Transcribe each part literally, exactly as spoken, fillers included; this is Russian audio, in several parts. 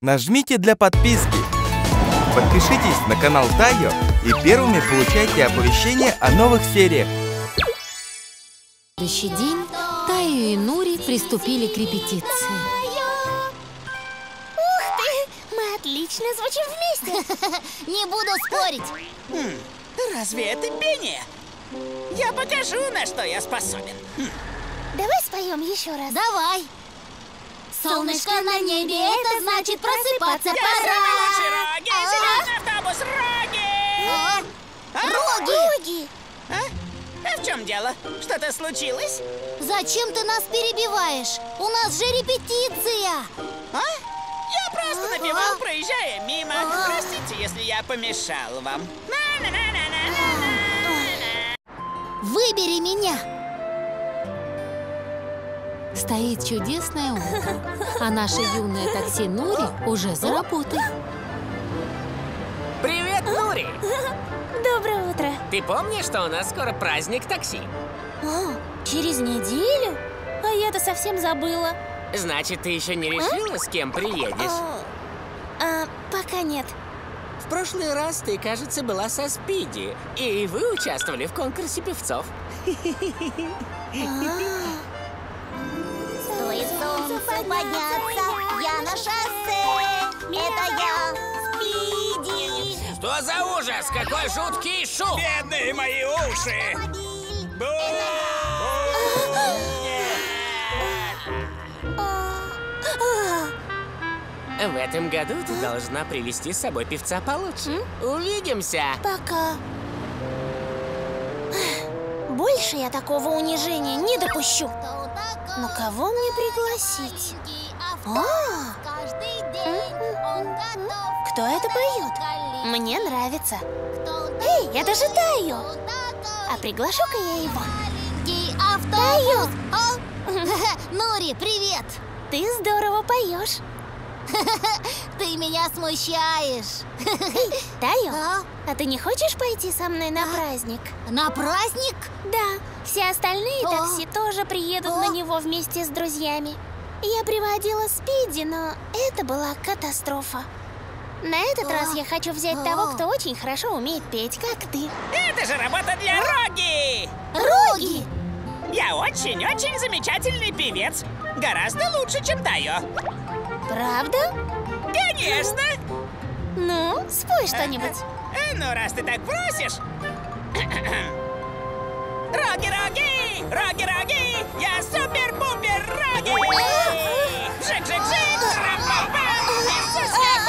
Нажмите для подписки. Подпишитесь на канал Тайо и первыми получайте оповещения о новых сериях. В следующий день Тайо и Нури приступили к репетиции. Ух ты! Мы отлично звучим вместе. Не буду спорить. Хм, разве это пение? Я покажу, на что я способен. Хм. Давай споем еще раз. Давай. Солнышко на небе, это значит просыпаться пора. Роги, зеленый автобус, Роги! А? А? Роги! Роги! А? А в чем дело? Что-то случилось? Зачем ты нас перебиваешь? У нас же репетиция. А? Я просто А? напевал, проезжая мимо. А? Простите, если я помешал вам. Выбери меня. Стоит чудесное утро, а наше юное такси Нури уже за работой. Привет, Нури! Доброе утро. Ты помнишь, что у нас скоро праздник такси? О, через неделю? А я-то совсем забыла. Значит, ты еще не решила, с кем приедешь? А, пока нет. В прошлый раз ты, кажется, была со Спиди, и вы участвовали в конкурсе певцов. Стоит солнцу подняться, я на шоссе. Это я, Спиди. Что за ужас? Какой жуткий шум! Бедные мои уши! Бу! В этом году ты должна привезти с собой певца получше. Увидимся! Пока. Больше я такого унижения не допущу. Но кого мне пригласить? А! Кто это поет? Мне нравится. Эй, это же Тайо! А приглашу-ка я его. Тайо! Нури, привет! Ты здорово поешь. Ты меня смущаешь. Тайо, А? а ты не хочешь пойти со мной на праздник? На праздник? Да, все остальные О. такси тоже приедут О. на него вместе с друзьями. Я приводила Спиди, но это была катастрофа. На этот О. раз я хочу взять О. того, кто очень хорошо умеет петь, как ты. Это же работа для Роги! Роги! Я очень-очень замечательный певец. Гораздо лучше, чем Тайо. Правда? Конечно! Ну, спой что-нибудь. Э, Ну, раз ты так просишь. Роги-роги! Роги-роги! Я супер-пупер Роги! Жик-жик-жик! Трам-пам-пам! Иисус, я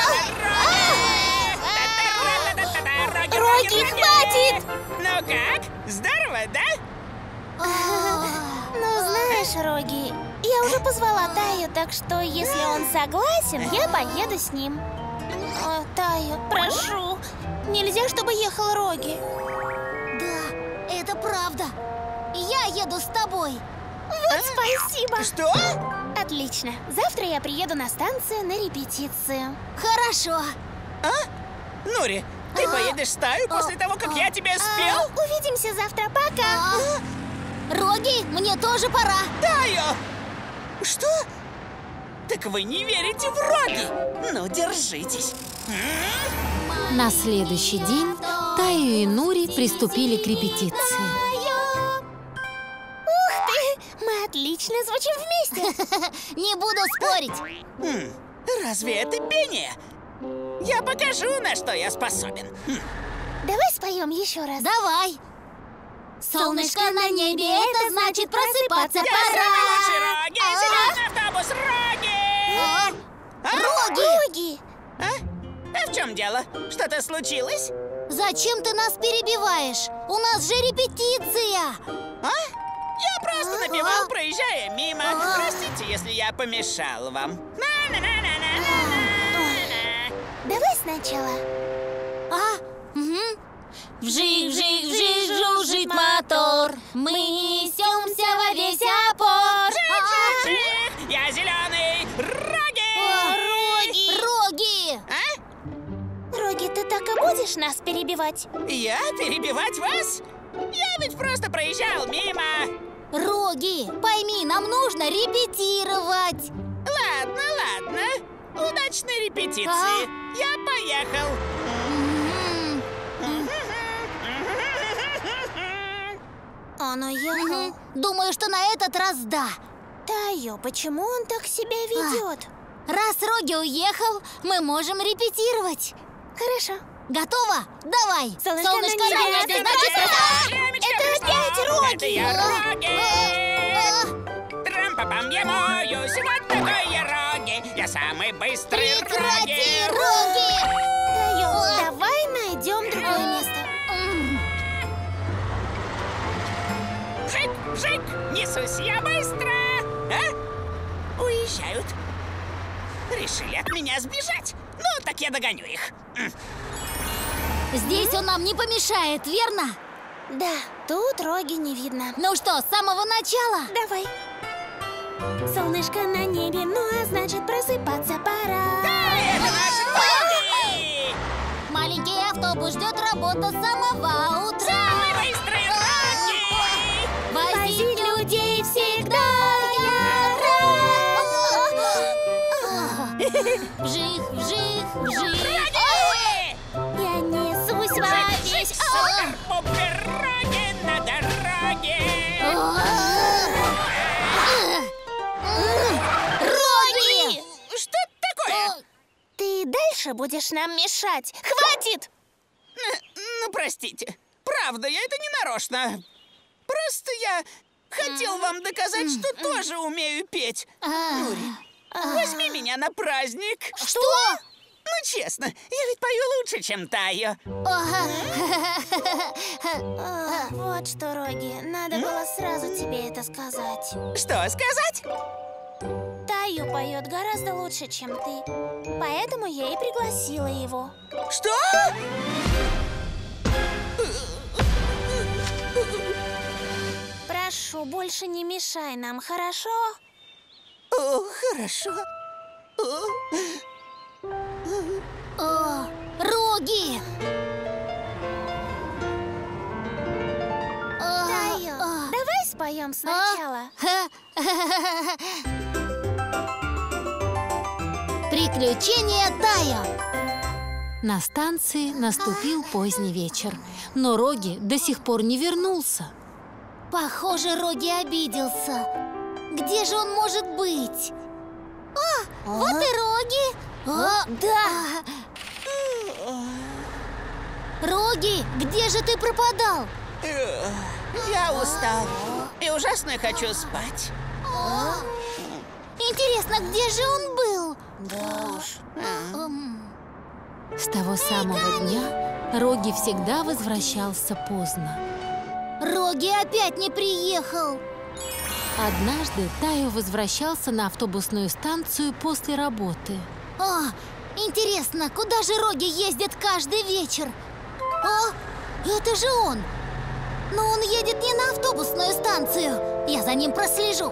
Роги! Роги, хватит! Ну как? Здорово, да? Ну, знаешь, Роги, я уже позвала Таю, так что если он согласен, я поеду с ним. О, Таю, прошу, нельзя, чтобы ехал Роги. Да, это правда. Я еду с тобой. Вот спасибо. Что? Отлично. Завтра я приеду на станцию на репетицию. Хорошо. А? Нури, ты поедешь в стаю после того, как я тебя спел? Увидимся завтра. Пока. А? Роги, мне тоже пора. Тайо! Что? Так вы не верите в Роги? Ну, держитесь. На следующий день Тайо и Нури приступили к репетиции. Ух ты! Мы отлично звучим вместе. Не буду спорить. Хм, разве это пение? Я покажу, на что я способен. Хм. Давай споем еще раз. Давай. Солнышко на небе, это значит просыпаться пора. Роги, зеленый автобус, Роги! А? А? Роги! Роги! А? А в чем дело? Что-то случилось? Зачем ты нас перебиваешь? У нас же репетиция. А? Я просто А? напевал, проезжая мимо. А? Простите, если я помешал вам. Давай сначала. А? Угу. Вжик-вжик-вжик жужжит мотор. Мы несемся во весь опор. Жик-жик-жик! Я зеленый! Роги! А, Роги! Роги! А? Роги, ты так и будешь нас перебивать? Я перебивать вас? Я ведь просто проезжал мимо. Роги, пойми, нам нужно репетировать. Ладно, ладно. Удачной репетиции! Я поехал! Он уехал. Думаю, что на этот раз да. Тайо, почему он так себя ведет? Раз Роги уехал, мы можем репетировать. Хорошо. Готово? Давай! Солнышко на небе, это значит... Это опять Роги! Это я Роги! Трам-па-пам, я моюсь, вот такой я Роги! Я самый быстрый Прекрати, Роги! Роги! Тайо, давай найдем другое место. Вжик, вжик, несусь я быстро! А? Уезжают. Решили от меня сбежать. Ну, так я догоню их. Здесь он нам не помешает, верно? Да, тут Роги не видно. Ну что, с самого начала? Давай. Солнышко на небе, ну а значит просыпаться пора. Это наш Роги! Маленький автобус ждет работа с самого утра. Самый быстрый Роги! Возить людей всегда я рад. Вжих, вжих, вжих. Я несусь во весь... Супер-пупер Роги на дороге! Роги! Что это такое? Ты дальше будешь нам мешать. Хватит! Ну, простите. Правда, я это не нарочно. Просто я хотел вам доказать, что тоже умею петь. Нури, возьми меня на праздник. Что? Ну, честно, я ведь пою лучше, чем Тайо. А, вот что, Роги, надо было сразу тебе это сказать. Что сказать? Тайо поет гораздо лучше, чем ты. Поэтому я и пригласила его. Что? Прошу, больше не мешай нам, хорошо? О, хорошо. О, Роги! Тайо, давай споем сначала. Приключения Тайо. На станции наступил поздний вечер, но Роги до сих пор не вернулся. Похоже, Роги обиделся. Где же он может быть? А, вот и Роги. А, да. Роги, где же ты пропадал? Я устал и ужасно хочу спать. Интересно, где же он был? Да уж. С того самого дня Роги всегда возвращался поздно. Роги опять не приехал. Однажды Тайо возвращался на автобусную станцию после работы. А, интересно, куда же Роги ездит каждый вечер? А, это же он! Но он едет не на автобусную станцию. Я за ним прослежу.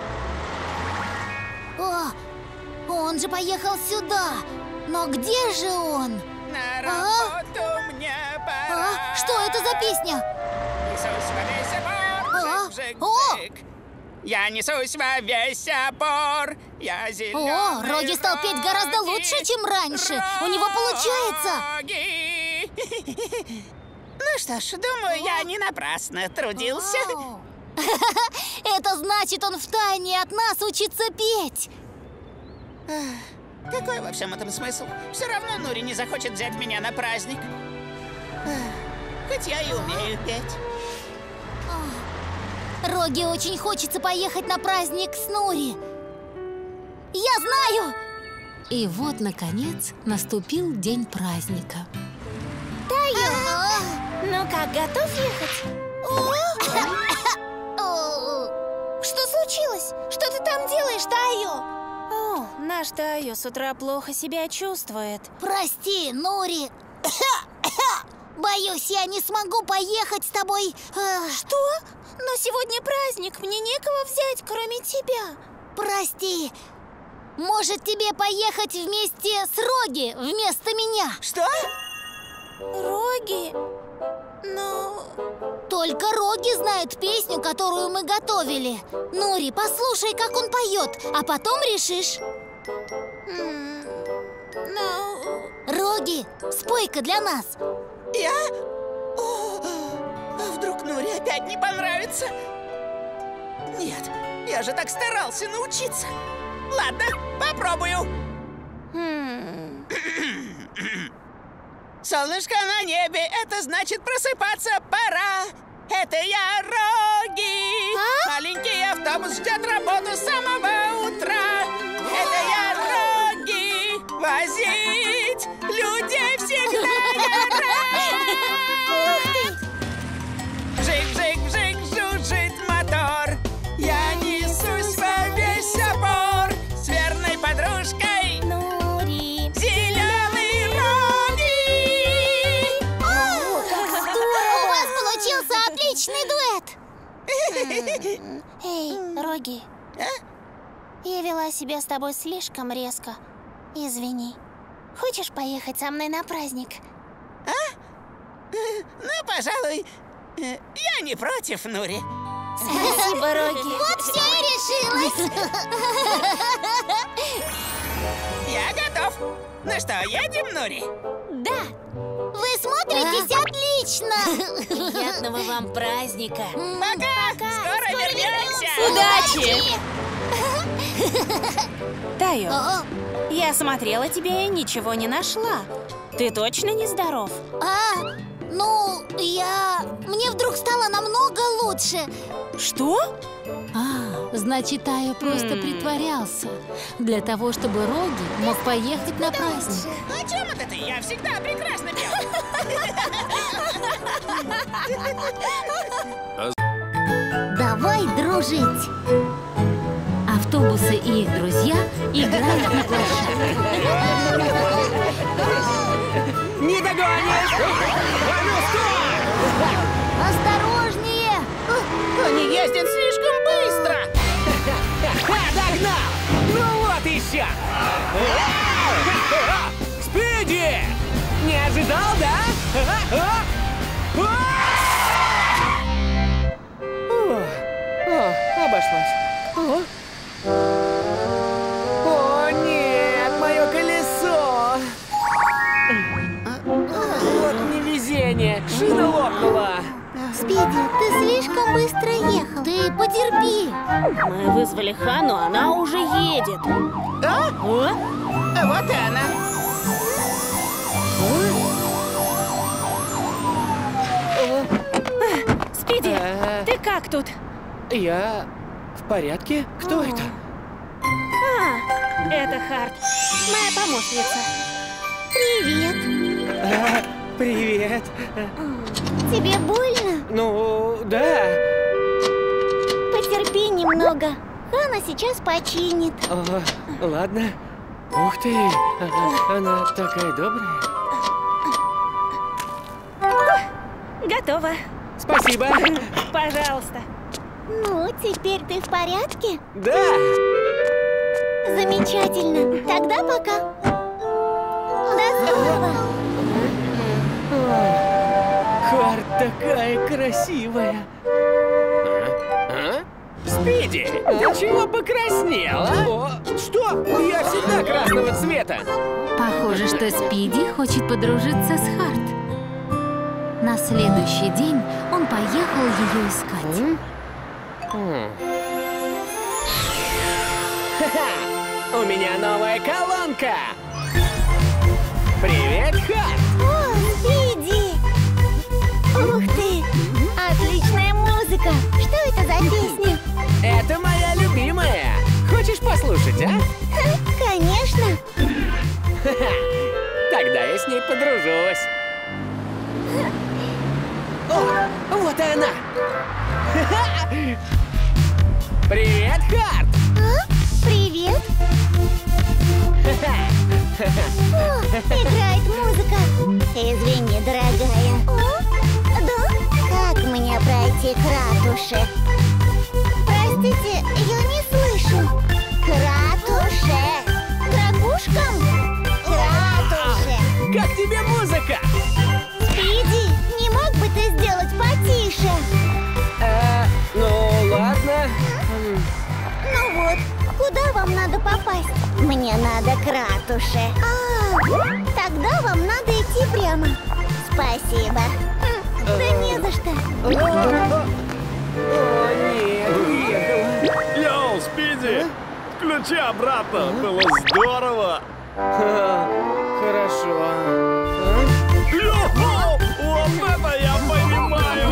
О, он же поехал сюда. Но где же он? На работу мне пора. А, что это за песня? Несусь во весь опор, А, вжик, о! вжик. Я несусь во весь опор, я зеленый. О, Роги стал петь гораздо Роги, лучше, чем раньше. У него получается. Роги. Ну что ж, думаю, я не напрасно трудился. Вау. Это значит, он втайне от нас учится петь. Какой во всем этом смысл? Все равно Нури не захочет взять меня на праздник. Хоть я и умею петь. Роги очень хочется поехать на праздник с Нури. Я знаю! И вот, наконец, наступил день праздника. Тайо, ну как, готов ехать? Что случилось? Что ты там делаешь, Тайо? О, наш Тайо с утра плохо себя чувствует. Прости, Нури. Боюсь, я не смогу поехать с тобой. Что? Но сегодня праздник, мне некого взять, кроме тебя. Прости. Может, тебе поехать вместе с Роги вместо меня? Что? Роги? Ну... Только Роги знает песню, которую мы готовили. Нури, послушай, как он поет, а потом решишь. м, Ну... Роги, спой-ка для нас. Я? О, а вдруг Нуре опять не понравится? Нет, я же так старался научиться. Ладно, попробую. Хм. Солнышко на небе, это значит просыпаться пора. Это я, Роги. А? Маленький автобус ждет работу с самого утра. Это я, Роги. Возить людей всегда я рад. Вжик-вжик-вжик жужжит мотор. Я несусь во весь опор с верной подружкой Нури. Зеленый Роги. У вас получился отличный дуэт. Эй, Роги. Я вела себя с тобой слишком резко. Извини. Хочешь поехать со мной на праздник? Ну, пожалуй, э, я не против, Нури. Спасибо, Роги. Вот все и решилось. Я готов. Ну что, едем, Нури? Да. Вы смотритесь отлично. Приятного вам праздника. Пока! Скоро, вернемся! Удачи! Тайо, О, я смотрела тебя и ничего не нашла. Ты точно не здоров? А, ну, я... Мне вдруг стало намного лучше. Что? А, значит, Тайо просто М. притворялся. Для того, чтобы Роги мог поехать на праздник. О чем это ты? Я всегда прекрасно пел. Давай дружить. Автобусы и их друзья играют на площадке. Не догонишь! А ну, стой! Осторожнее. Они ездят слишком быстро! Догнал! Ну вот еще! Спиди! Не ожидал, да? О, обошлось. О. О, нет, мое колесо! Вот невезение, шина лопнула. Спиди, ты слишком быстро ехал. Ты потерпи. Мы вызвали Хану, она уже едет. Да? О? Вот и она. Спиди, Э. ты как тут? Я в порядке? Кто это? А, это Харт, моя помощница. Привет. А, привет. Тебе больно? Ну, да. Потерпи немного. Хана сейчас починит. О, ладно. Ух ты, а- она такая добрая. Готово. Спасибо. Пожалуйста. Ну, теперь ты в порядке? Да. Замечательно. Тогда пока. До скорого. Харт такая красивая. А? Спиди, ты чего покраснела? О, что? Я всегда красного цвета. Похоже, что Спиди хочет подружиться с Харт. На следующий день он поехал ее искать. М? М. Ха-ха! У меня новая колонка! Привет, Харт! О, Спиди! Ух ты! Отличная музыка! Что это за песня? Это моя любимая! Хочешь послушать, а? Конечно! Ха-ха! Тогда я с ней подружусь. О, вот и она! Ха-ха! Привет, Харт! А? Привет! О, играет музыка! Извини, дорогая. О, да? Как мне пройти к ратуше? Простите, я не слышу. К ратуше. К ракушкам? К ратуше. Как тебе музыка? Спиди, не мог бы ты сделать потише? Э, ну ладно. Ну вот, куда вам вам надо попасть? Мне надо к ратуше. А, тогда вам надо идти прямо. Спасибо. Хм, да не за что. О, нет, уехала. Йоу, Спиди! Включи обратно, было здорово! Хорошо. Йоу, вот это я понимаю!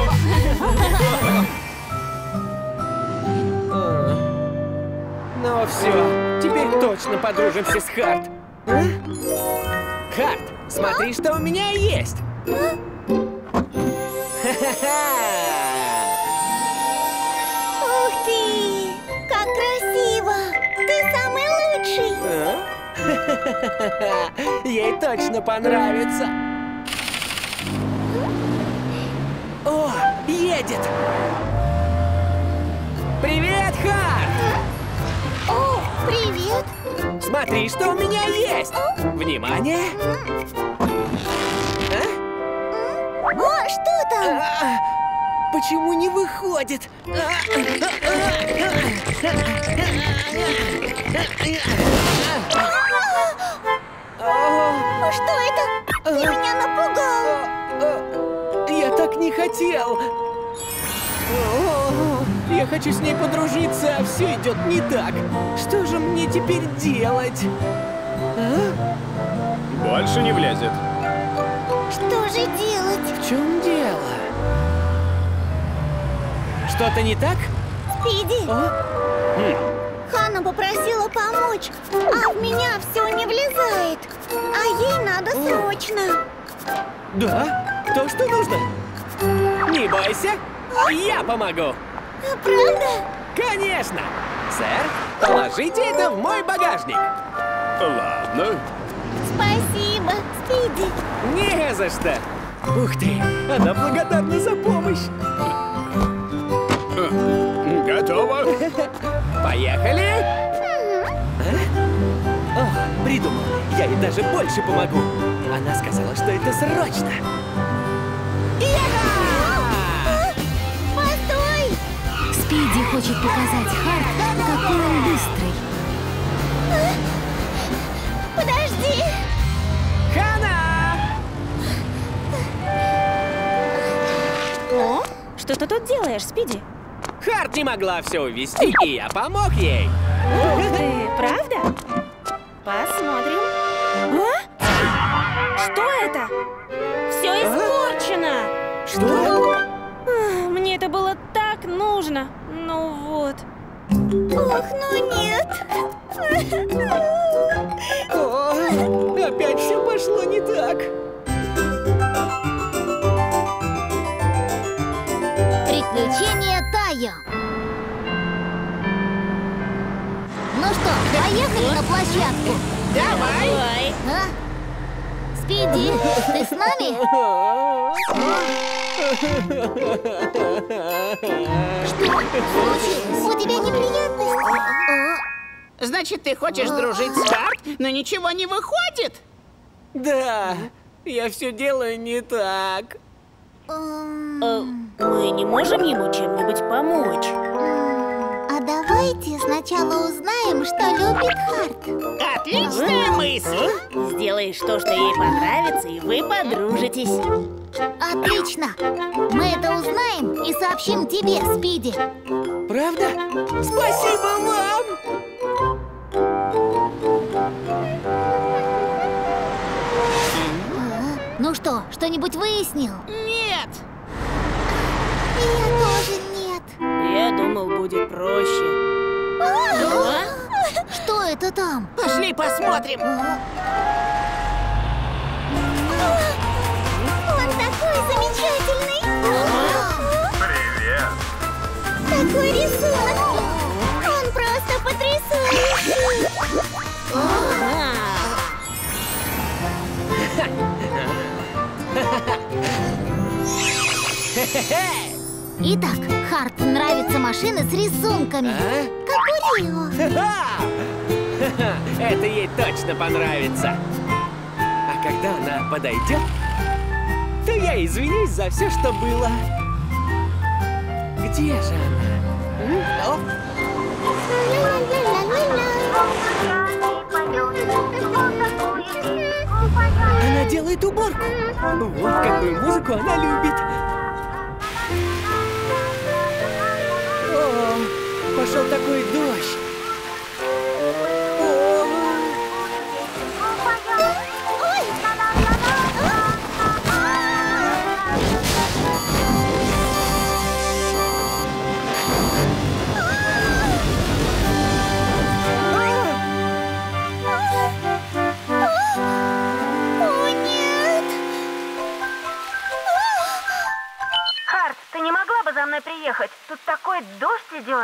Ну все, теперь точно подружимся с Харт. А? Харт, смотри, что у меня есть. Ух ты! Как красиво! Ты самый лучший! А? Ей точно понравится. О, едет! Привет, Харт! О, привет! Смотри, что у меня есть! Внимание! А? О, что там? А, почему не выходит? О, что это? Ты меня напугал! Я так не хотел! О, я хочу с ней подружиться, а все идет не так. Что же мне теперь делать? А? Больше не влезет. Что же делать? В чем дело? Что-то не так? Спиди, А? Ханна попросила помочь, а в меня все не влезает. А ей надо срочно. Да? То, что нужно? Не бойся, я помогу. Правда? Конечно! Сэр, положите это в мой багажник. Ладно. Спасибо, Спиди. Не за что. Ух ты, она благодарна за помощь. Готово. Поехали! А? О, придумал. Я ей даже больше помогу. Она сказала, что это срочно. Постой! Спиди хочет показать Харт, какой он быстрый. Подожди! Ханна! О, что ты тут делаешь, Спиди? Харт не могла все увезти, и я помог ей. Ух ты, правда? Посмотрим. А? Что это? Все испорчено. Что? А, Мне это было так нужно. Ну вот. Ох, ну нет! О, опять все пошло не так. Приключения Тайо. Ну что, поехали на площадку? Давай. А? Спиди, ты с нами? Что случилось? У тебя неприятности? Значит, ты хочешь дружить с Харт, но ничего не выходит? Да, я все делаю не так. Эм, Э, Мы не можем ему чем-нибудь помочь. А давайте сначала узнаем, что любит Харт. Отличная мысль! Сделаешь то, что ей понравится, и вы подружитесь. Отлично! Мы это узнаем и сообщим тебе, Спиди. Правда? Спасибо вам! Ну что, что-нибудь выяснил? Нет! Я тоже нет. Я думал, будет проще. А? Что это там? Пошли посмотрим! Он такой замечательный! Привет. Такой рисунок! Он просто потрясающий! Итак, Харт нравятся машины с рисунками. А? Как у Рио. Ха-ха! Ха-ха! Это ей точно понравится. А когда она подойдет, то я извинюсь за все, что было. Где же она? М? О, Ла-ла-ла-ла-ла. Она делает уборку. Вот какую музыку она любит. О, пошел такой дождь. За мной приехать. Тут такой дождь идет.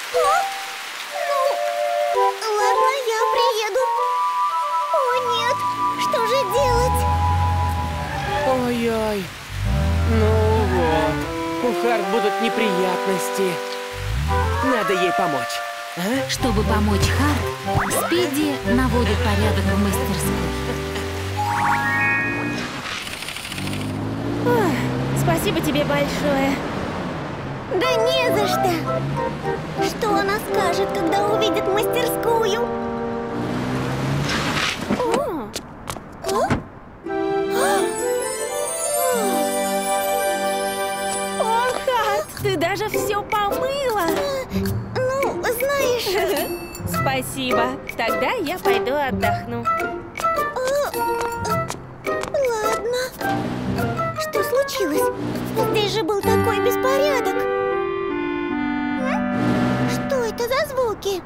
Ну, ладно, я приеду. О, нет, что же делать? Ой-ой. Ну вот, у Харт будут неприятности. Надо ей помочь. А? Чтобы помочь Харт, Спиди наводит порядок в мастерской. Ой, спасибо тебе большое. Да не за что. Что она скажет, когда увидит мастерскую? О. О? О, Харт, ты даже все помыла. Ну, знаешь... Спасибо. Тогда я пойду отдохну. Ладно. Что случилось? Здесь же был такой беспорядок. Что это за звуки?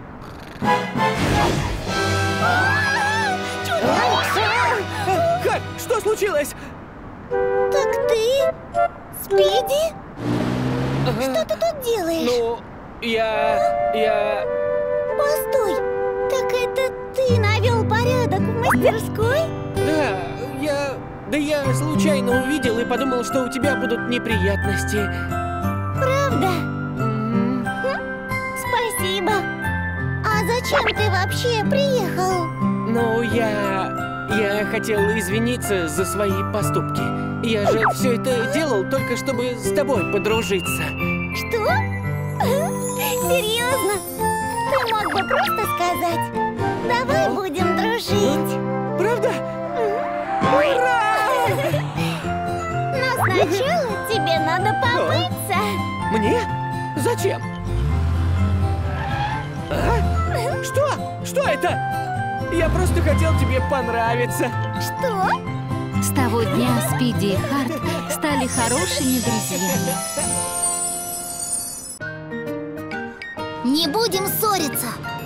Харт, что случилось? Так ты? Спиди? Ага. Что ты тут делаешь? Ну, я... я... Постой, так это ты навел порядок в мастерской? Да, я... Да я случайно увидел и подумал, что у тебя будут неприятности. Правда? М. Спасибо. А зачем ты вообще приехал? Ну, я... Я хотел извиниться за свои поступки. Я же все это делал только чтобы с тобой подружиться. Что? Серьезно? Ты мог бы просто сказать: давай будем дружить. Правда? Ура! Но сначала тебе надо помыться. Мне? Зачем? А? Что? Что это? Я просто хотел тебе понравиться. Что? С того дня Спиди и Харт стали хорошими друзьями. Не будем ссориться.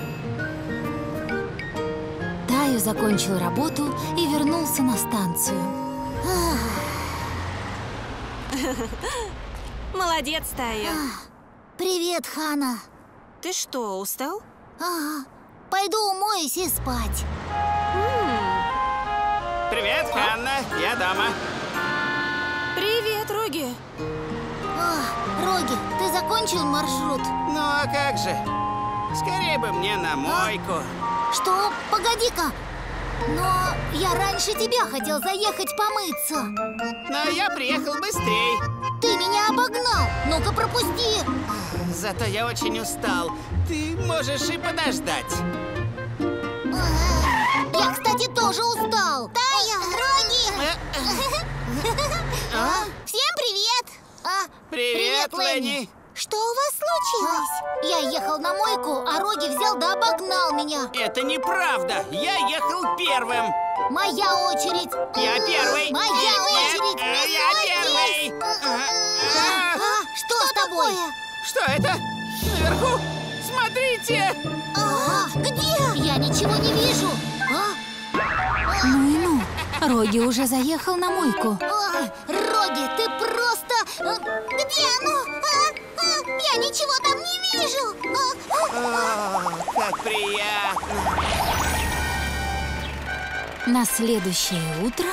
Таю закончил работу и вернулся на станцию. Молодец, Тая. Привет, Хана. Ты что, устал? Ага. Пойду умоюсь и спать. Привет, Ханна, я дома. Привет, Роги. О, Роги, ты закончил маршрут? Ну а как же? Скорее бы мне на мойку. Что? Погоди-ка. Но я раньше тебя хотел заехать помыться. Но я приехал быстрей. Ты меня обогнал. Ну-ка, пропусти. Зато я очень устал. Ты можешь и подождать. Я, кстати, тоже устал. Тая, Роги! А? Всем привет! А, Привет, Ленни. Что у вас случилось? Я ехал на мойку, а Роги взял да обогнал меня. Это неправда. Я ехал первым. Моя очередь. Я первый. Моя Нет, очередь. нет, Не я ссорьтесь. первый. А, а, Что с тобой? Что это? Наверху? Смотрите! А, где? Я ничего не вижу. А? Ну и ну, Роги уже заехал на мойку. Ой, Роги, ты просто... э, Где оно? А? А? Я ничего там не вижу. А? О, как приятно. На следующее утро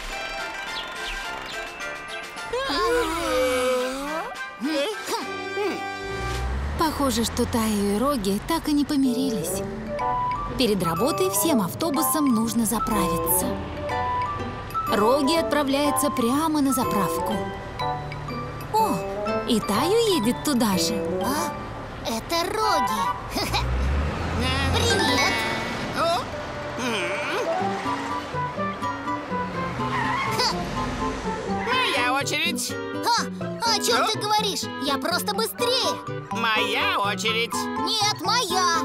похоже, что Таю и Роги так и не помирились. Перед работой всем автобусам нужно заправиться. Роги отправляется прямо на заправку. О, и Таю едет туда же. А? Это Роги. Привет. Моя очередь. А, о чем ты говоришь? Я просто быстрее. Моя очередь. Нет, моя.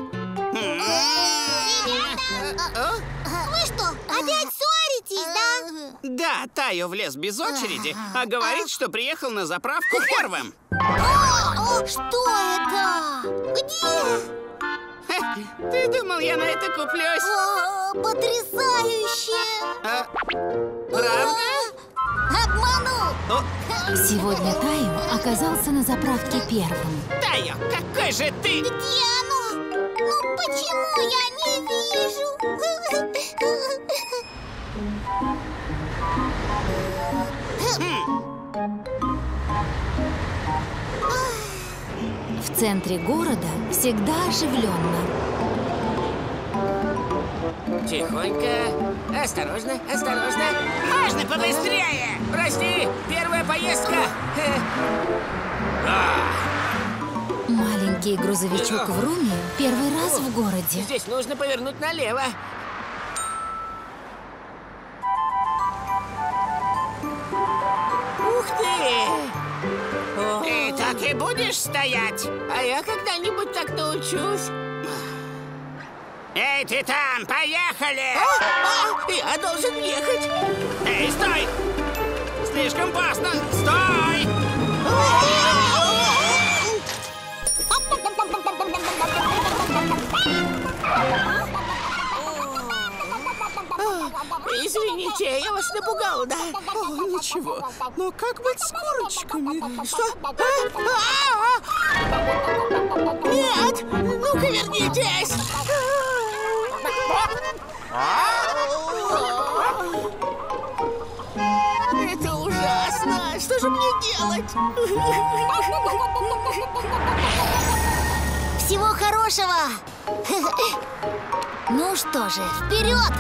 Вы что, опять ссоритесь, да? Да, Тайо влез без очереди, а говорит, что приехал на заправку первым. О, что это? Где? Ты думал, я на это куплюсь? О, потрясающе! А, правда? Обманул! Сегодня Тайо оказался на заправке первым. Тайо, какой же ты? Где оно? Ну почему я не вижу? В центре города всегда оживленно. Тихонько. Осторожно, осторожно. Можно побыстрее! Прости, первая поездка. Маленький грузовичок в Руме первый раз в городе. Здесь нужно повернуть налево. Ух ты! Ты так и будешь стоять? А я когда-нибудь так научусь. Эй, ты там, поехали! А, я должен ехать. Эй, стой! Слишком поздно! Стой! Извините, я вас напугал, да? О, ничего. Но как быть с курочками? Что? Нет! Ну-ка вернитесь! Это ужасно! Что же мне делать? Всего хорошего! Ну что же, вперед!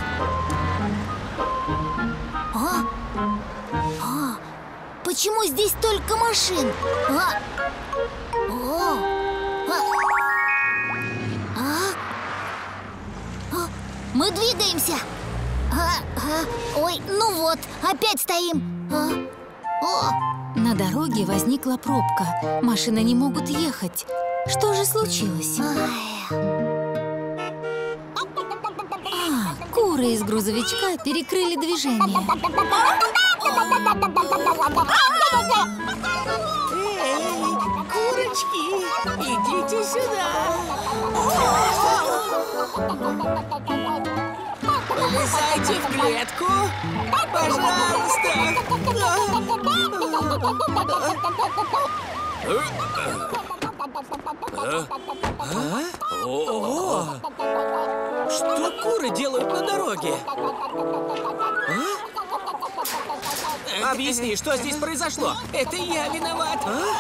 А? А? Почему здесь только машин? А? О! А? А? А? Мы двигаемся! А? А? Ой, ну вот, опять стоим! А? О! На дороге возникла пробка. Машины не могут ехать. Что же случилось? А, куры из грузовичка перекрыли движение. Эй, курочки, идите сюда. Полезайте в клетку. Пожалуйста. Что куры делают на дороге? А? Объясни, что здесь произошло? Это я виноват.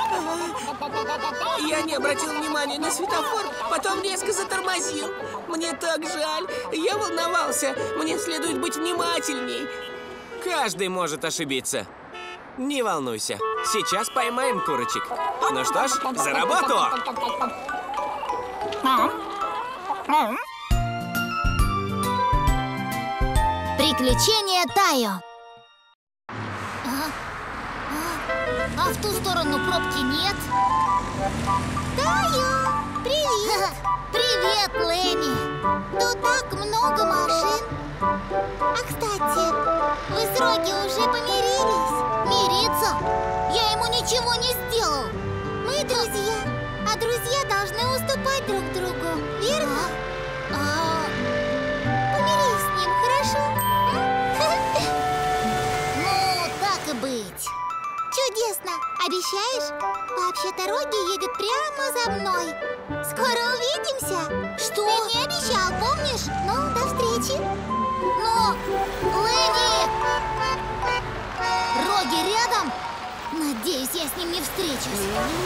А? Я не обратил внимания на светофор, потом резко затормозил. Мне так жаль. Я волновался. Мне следует быть внимательней. Каждый может ошибиться. Не волнуйся. Сейчас поймаем курочек. Ну что ж, за работу! Приключения Тайо. А? А? А в ту сторону пробки нет? Тайо, привет! Привет, Лэми! Тут так много машин. А, кстати, вы с Роги уже помирились? Мириться? Я ему ничего не сделал. Мы друзья, а друзья должны уступать друг другу, верно? А, помирись с ним, хорошо? Ну, так и быть. Чудесно. Обещаешь? Вообще-то Роги едет прямо за мной. Скоро увидимся. Что? Ты не обещал, помнишь? Ну, до встречи. Но, Лэни! Роги рядом? Надеюсь, я с ним не встречусь.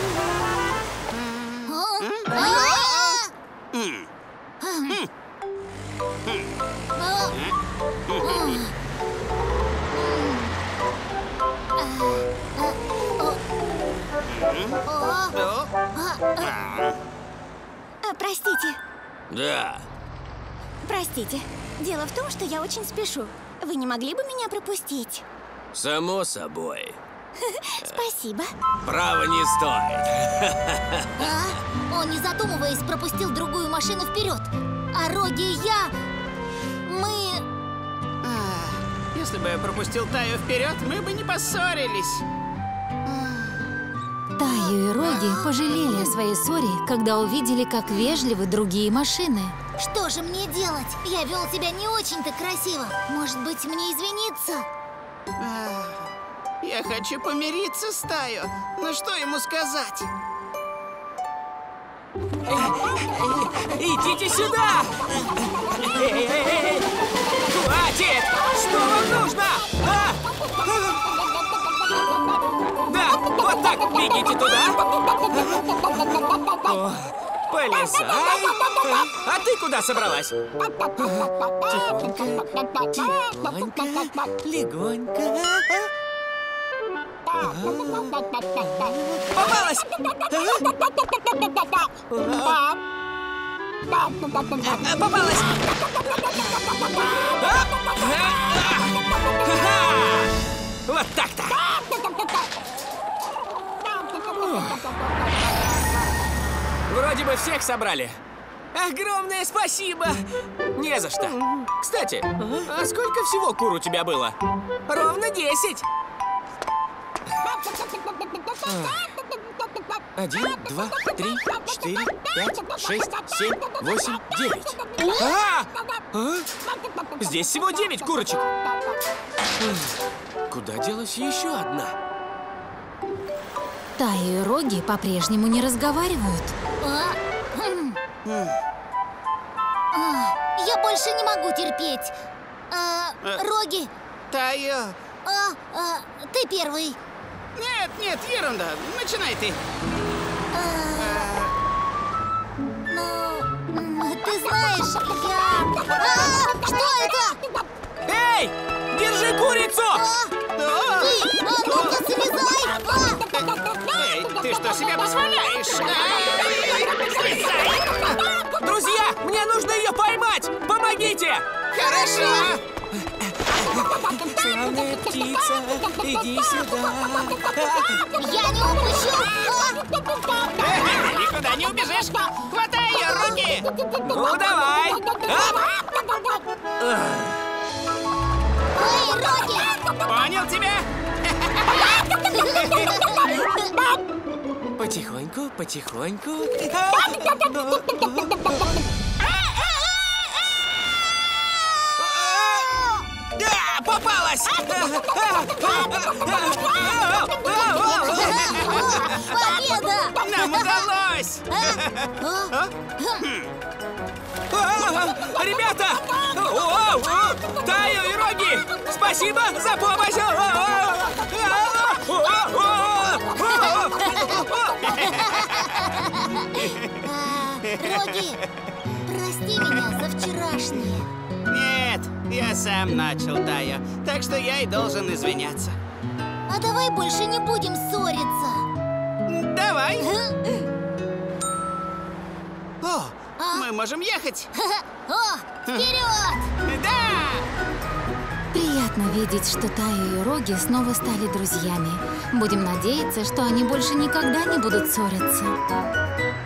Простите. Да. Простите. Дело в том, что я очень спешу. Вы не могли бы меня пропустить? Само собой. Спасибо. Право не стоит. А? Он, не задумываясь, пропустил другую машину вперед. А Роги и я... Мы... Если бы я пропустил Таю вперед, мы бы не поссорились. Таю и Роги пожалели о своей ссоре, когда увидели, как вежливы другие машины. Что же мне делать? Я вел себя не очень-то красиво. Может быть, мне извиниться? Я хочу помириться с Таю. Но что ему сказать? Идите сюда! Эй-эй-эй! Хватит! Что вам нужно? А? Да, вот так, бегите туда. О, полезай. А ты куда собралась? Тихонько, тихонько, легонько. Попалась! Попалась! Вот так-то! Вроде бы всех собрали. Огромное спасибо! Не за что. Кстати, а сколько всего кур у тебя было? Ровно десять. Один, два, три, четыре, пять, шесть, семь, восемь, девять. А! А? Здесь всего девять курочек. Куда делась еще одна? Тая и Роги по-прежнему не разговаривают. А? Хм. А, я больше не могу терпеть. А, Роги. Тая. А, а, ты первый. Нет, нет, ерунда. Начинай ты. А, ну, ты знаешь, я... А, что это? Эй, держи курицу! А, ты, а ну-ка, слезай! А! Эй, ты что себе позволяешь? Друзья, мне нужно ее поймать! Помогите! Хорошо! Славная птица, иди сюда. Я не упущу! Никуда не убежишь! Хватай ее, руки! Ну, давай! Эй, Роги! Понял тебя? Потихоньку, потихоньку. Попалась! Победа! Нам удалось! Ребята! Таю и Роги! Спасибо за помощь! Роги, прости меня за вчерашнее. Нет, я сам начал, Тая, так что я и должен извиняться. А давай больше не будем ссориться. Давай! О, А? мы можем ехать! О, вперед! Да! Приятно видеть, что Таю и Роги снова стали друзьями. Будем надеяться, что они больше никогда не будут ссориться.